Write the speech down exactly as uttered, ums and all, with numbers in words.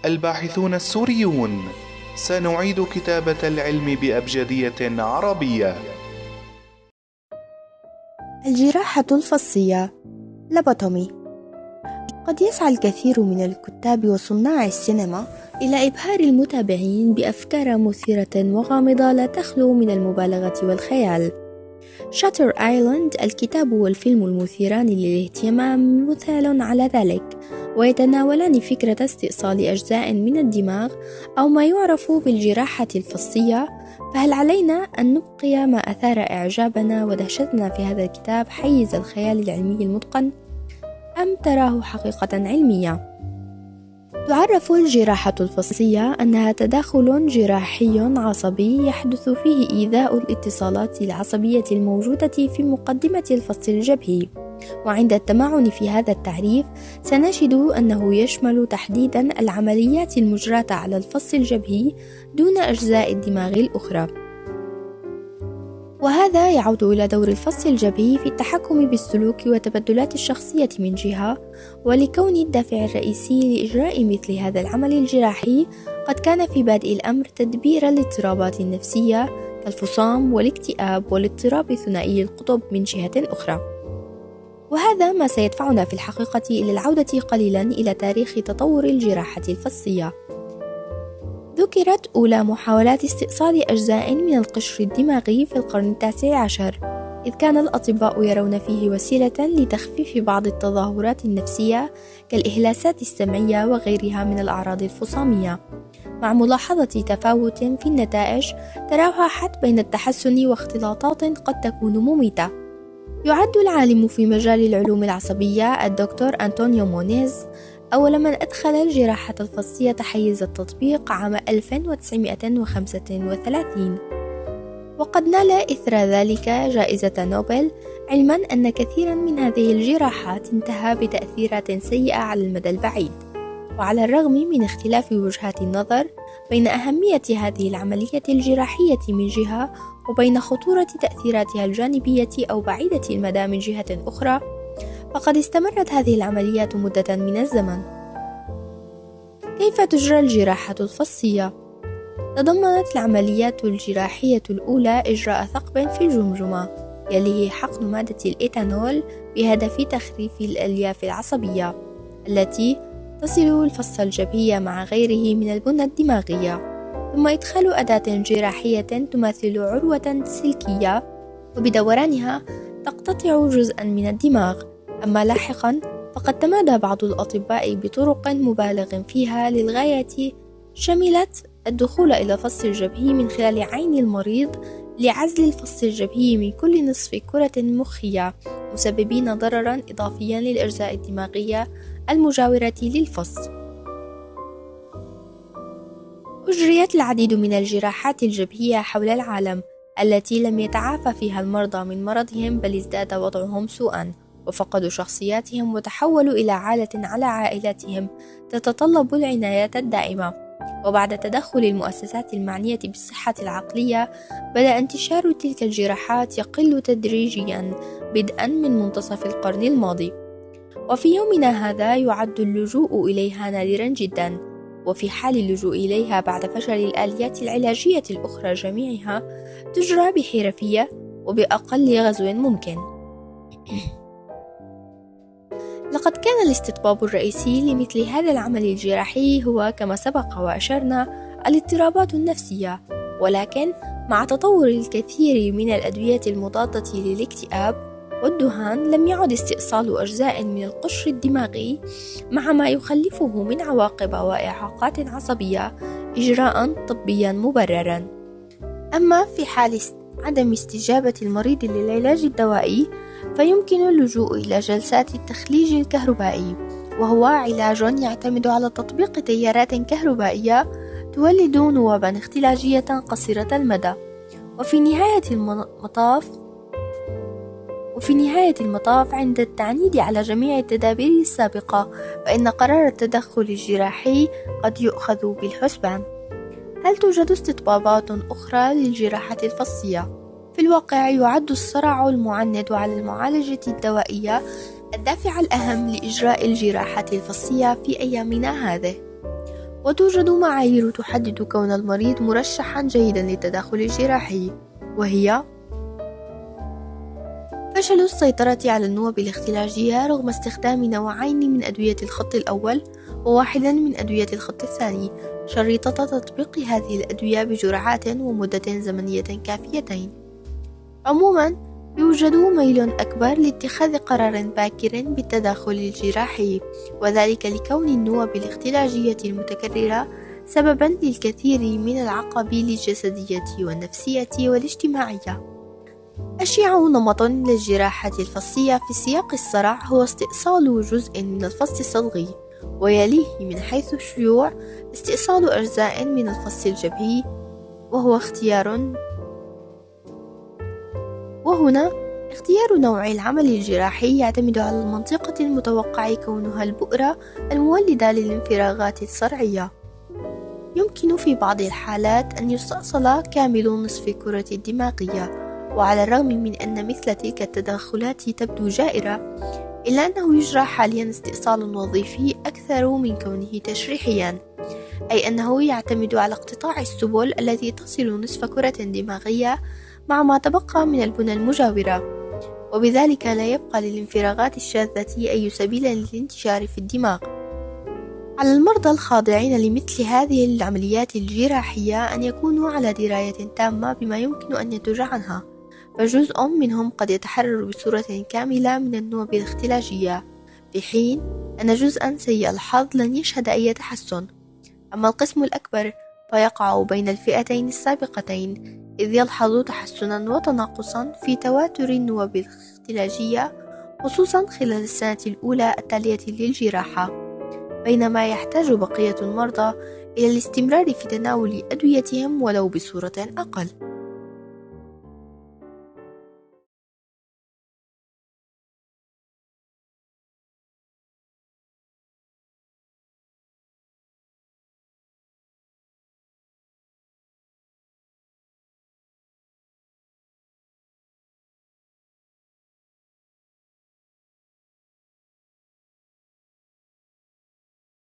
الباحثون السوريون، سنعيد كتابة العلم بأبجدية عربية. الجراحة الفصية لابوتومي. قد يسعى الكثير من الكتاب وصناع السينما إلى إبهار المتابعين بأفكار مثيرة وغامضة لا تخلو من المبالغة والخيال. شاتر آيلاند، الكتاب والفيلم المثيران للاهتمام، مثال على ذلك، ويتناولان فكرة استئصال أجزاء من الدماغ أو ما يعرف بالجراحة الفصية. فهل علينا أن نبقي ما أثار إعجابنا ودهشتنا في هذا الكتاب حيز الخيال العلمي المتقن، أم تراه حقيقة علمية؟ تعرف الجراحة الفصية أنها تداخل جراحي عصبي يحدث فيه إيذاء الاتصالات العصبية الموجودة في مقدمة الفص الجبهي. وعند التمعن في هذا التعريف سنجد أنه يشمل تحديدا العمليات المجراة على الفص الجبهي دون أجزاء الدماغ الأخرى، وهذا يعود إلى دور الفص الجبهي في التحكم بالسلوك وتبدلات الشخصية من جهة، ولكون الدافع الرئيسي لإجراء مثل هذا العمل الجراحي قد كان في بادئ الأمر تدبير الاضطرابات النفسية كالفصام والاكتئاب والاضطراب ثنائي القطب من جهة أخرى. وهذا ما سيدفعنا في الحقيقة إلى العودة قليلا إلى تاريخ تطور الجراحة الفصية. ذكرت أولى محاولات استئصال أجزاء من القشر الدماغي في القرن التاسع عشر، إذ كان الأطباء يرون فيه وسيلة لتخفيف بعض التظاهرات النفسية كالإهلاسات السمعية وغيرها من الأعراض الفصامية، مع ملاحظة تفاوت في النتائج تراوحت بين التحسن واختلاطات قد تكون مميتة. يعد العالم في مجال العلوم العصبية الدكتور أنطونيو مونيز أول من أدخل الجراحة الفصية حيز التطبيق عام ألف وتسعمائة وخمسة وثلاثين، وقد نال إثر ذلك جائزة نوبل، علما أن كثيرا من هذه الجراحات انتهى بتأثيرات سيئة على المدى البعيد. وعلى الرغم من اختلاف وجهات النظر بين أهمية هذه العملية الجراحية من جهة وبين خطورة تأثيراتها الجانبية أو بعيدة المدى من جهة أخرى، فقد استمرت هذه العمليات مدة من الزمن. كيف تجرى الجراحة الفصية؟ تضمنت العمليات الجراحية الأولى إجراء ثقب في الجمجمة، يليه حقن مادة الإيثانول بهدف تخفيف الألياف العصبية التي تصل الفص الجبهي مع غيره من البنى الدماغية، ثم إدخال أداة جراحية تماثل عروة سلكية وبدورانها تقتطع جزءا من الدماغ. أما لاحقا فقد تمادى بعض الأطباء بطرق مبالغ فيها للغاية، شملت الدخول إلى الفص الجبهي من خلال عين المريض لعزل الفص الجبهي من كل نصف كرة مخية، مسببين ضررا إضافيا للأجزاء الدماغية المجاورة للفص. أجريت العديد من الجراحات الجبهية حول العالم التي لم يتعافى فيها المرضى من مرضهم، بل ازداد وضعهم سوءا وفقدوا شخصياتهم وتحولوا إلى عالة على عائلاتهم تتطلب العناية الدائمة. وبعد تدخل المؤسسات المعنية بالصحة العقلية بدأ انتشار تلك الجراحات يقل تدريجيا بدءا من منتصف القرن الماضي، وفي يومنا هذا يعد اللجوء إليها نادرا جدا، وفي حال اللجوء إليها بعد فشل الآليات العلاجية الأخرى جميعها تجرى بحرفية وبأقل غزو ممكن. لقد كان الاستطباب الرئيسي لمثل هذا العمل الجراحي هو كما سبق وأشرنا الاضطرابات النفسية، ولكن مع تطور الكثير من الأدوية المضادة للاكتئاب والدهان لم يعد استئصال أجزاء من القشر الدماغي مع ما يخلفه من عواقب وإعاقات عصبية إجراء طبيا مبررا. أما في حال عدم استجابة المريض للعلاج الدوائي فيمكن اللجوء إلى جلسات التخليج الكهربائي، وهو علاج يعتمد على تطبيق تيارات كهربائية تولد نوابا اختلاجية قصيرة المدى. وفي نهاية المطاف وفي نهاية المطاف عند التعنيد على جميع التدابير السابقة فإن قرار التدخل الجراحي قد يؤخذ بالحسبان. هل توجد استطبابات أخرى للجراحة الفصية؟ في الواقع يعد الصراع المعند على المعالجة الدوائية الدافع الأهم لإجراء الجراحة الفصية في أيامنا هذه، وتوجد معايير تحدد كون المريض مرشحا جيدا للتدخل الجراحي، وهي فشل السيطرة على النوبة الاختلاجية رغم استخدام نوعين من أدوية الخط الأول وواحدا من أدوية الخط الثاني، شريطة تطبيق هذه الأدوية بجرعات ومدة زمنية كافيتين. عموما يوجد ميل أكبر لاتخاذ قرار باكر بالتدخل الجراحي، وذلك لكون النوب الاختلاجية المتكررة سببا للكثير من العقبات الجسدية والنفسية والاجتماعية. أشيع نمط للجراحة الفصية في سياق الصرع هو استئصال جزء من الفص الصدغي، ويليه من حيث الشيوع استئصال أجزاء من الفص الجبهي، وهو اختيار وهنا اختيار نوع العمل الجراحي يعتمد على المنطقة المتوقع كونها البؤرة المولدة للانفراغات الصرعية. يمكن في بعض الحالات أن يستأصل كامل نصف كرة الدماغية، وعلى الرغم من أن مثل تلك التدخلات تبدو جائرة، إلا أنه يجرى حاليا استئصال وظيفي أكثر من كونه تشريحيا، أي أنه يعتمد على اقتطاع السبل التي تصل نصف كرة دماغية مع ما تبقى من البنى المجاورة، وبذلك لا يبقى للانفراغات الشاذة أي سبيل للانتشار في الدماغ. على المرضى الخاضعين لمثل هذه العمليات الجراحية أن يكونوا على دراية تامة بما يمكن أن ينتج عنها، فجزء منهم قد يتحرر بصورة كاملة من النوبة الاختلاجية، في حين أن جزءا سيء الحظ لن يشهد أي تحسن. أما القسم الأكبر فيقع بين الفئتين السابقتين، إذ يلحظ تحسنا وتناقصا في تواتر النوب الاختلاجية خصوصا خلال السنة الأولى التالية للجراحة، بينما يحتاج بقية المرضى إلى الاستمرار في تناول أدويتهم ولو بصورة أقل.